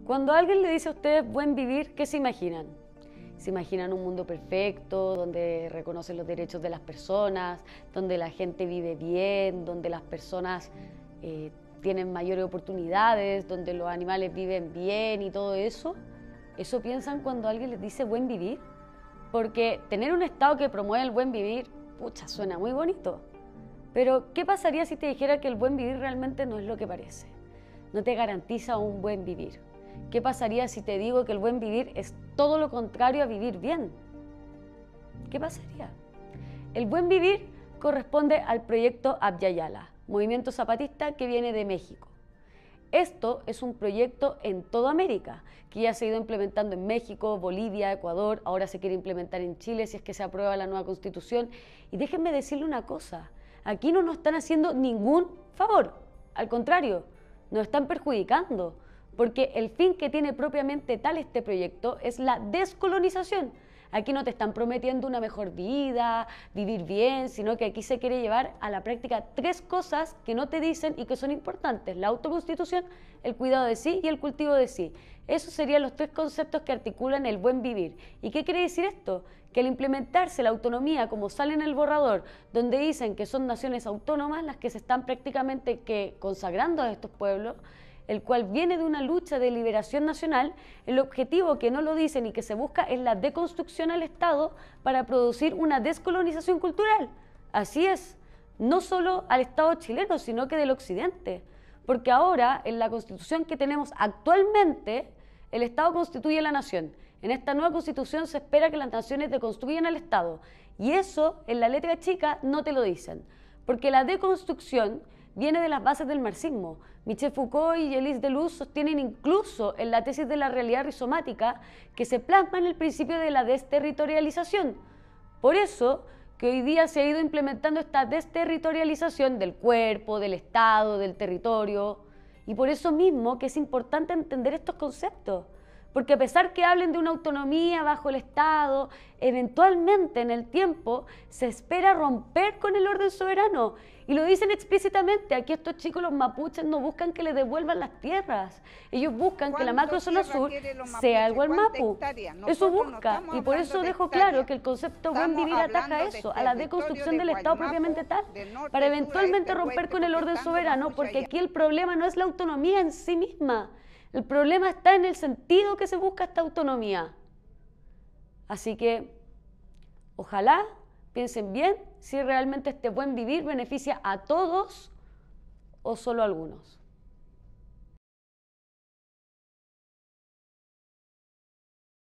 Cuando alguien le dice a ustedes buen vivir, ¿qué se imaginan? ¿Se imaginan un mundo perfecto, donde reconocen los derechos de las personas, donde la gente vive bien, donde las personas tienen mayores oportunidades, donde los animales viven bien y todo eso? ¿Eso piensan cuando alguien les dice buen vivir? Porque tener un Estado que promueve el buen vivir, pucha, suena muy bonito. Pero, ¿qué pasaría si te dijera que el buen vivir realmente no es lo que parece? No te garantiza un buen vivir. ¿Qué pasaría si te digo que el buen vivir es todo lo contrario a vivir bien? ¿Qué pasaría? El buen vivir corresponde al proyecto Abya Yala, movimiento zapatista que viene de México. Esto es un proyecto en toda América, que ya se ha ido implementando en México, Bolivia, Ecuador, ahora se quiere implementar en Chile si es que se aprueba la nueva Constitución. Y déjenme decirle una cosa, aquí no nos están haciendo ningún favor, al contrario, nos están perjudicando, porque el fin que tiene propiamente tal este proyecto es la descolonización. Aquí no te están prometiendo una mejor vida, vivir bien, sino que aquí se quiere llevar a la práctica tres cosas que no te dicen y que son importantes: la autoconstitución, el cuidado de sí y el cultivo de sí. Esos serían los tres conceptos que articulan el buen vivir. ¿Y qué quiere decir esto? Que al implementarse la autonomía, como sale en el borrador, donde dicen que son naciones autónomas las que se están prácticamente consagrando a estos pueblos, el cual viene de una lucha de liberación nacional, el objetivo que no lo dicen y que se busca es la deconstrucción al Estado para producir una descolonización cultural. Así es, no solo al Estado chileno, sino que del occidente. Porque ahora, en la Constitución que tenemos actualmente, el Estado constituye la nación. En esta nueva Constitución se espera que las naciones deconstruyan al Estado. Y eso, en la letra chica, no te lo dicen. Porque la deconstrucción viene de las bases del marxismo. Michel Foucault y Elis Deleuze sostienen incluso en la tesis de la realidad rizomática que se plasma en el principio de la desterritorialización. Por eso que hoy día se ha ido implementando esta desterritorialización del cuerpo, del Estado, del territorio, y por eso mismo que es importante entender estos conceptos. Porque a pesar que hablen de una autonomía bajo el Estado, eventualmente en el tiempo se espera romper con el orden soberano. Y lo dicen explícitamente, aquí estos chicos, los mapuches, no buscan que les devuelvan las tierras. Ellos buscan que la macrozona sur sea igual Mapu. Eso busca, y por eso dejo claro que el concepto buen vivir ataca eso, a la deconstrucción del Estado propiamente tal, para eventualmente romper con el orden soberano, porque aquí el problema no es la autonomía en sí misma. El problema está en el sentido que se busca esta autonomía. Así que, ojalá piensen bien si realmente este buen vivir beneficia a todos o solo a algunos.